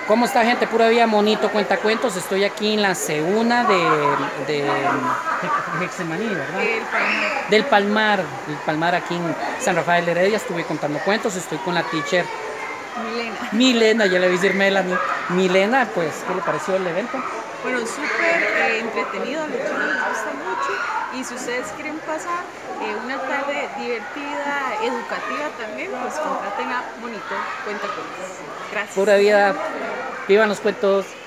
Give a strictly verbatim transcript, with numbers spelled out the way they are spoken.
¿Cómo está, gente? Pura vida, Monito Cuentacuentos. Estoy aquí en la segunda de, de, de Getsemaní, ¿verdad? El Palmar. Del Palmar, el Palmar aquí en San Rafael de Heredia. Estuve contando cuentos, estoy con la teacher Milena. Milena, ya le voy a decir Melanie. Milena, pues, ¿qué le pareció el evento? Bueno, súper eh, entretenido, a los chicos les gusta mucho. Y si ustedes quieren pasar eh, una tarde divertida, educativa también, pues contraten a Monito Cuentacuentos. Gracias. Pura vida, vivan los cuentos.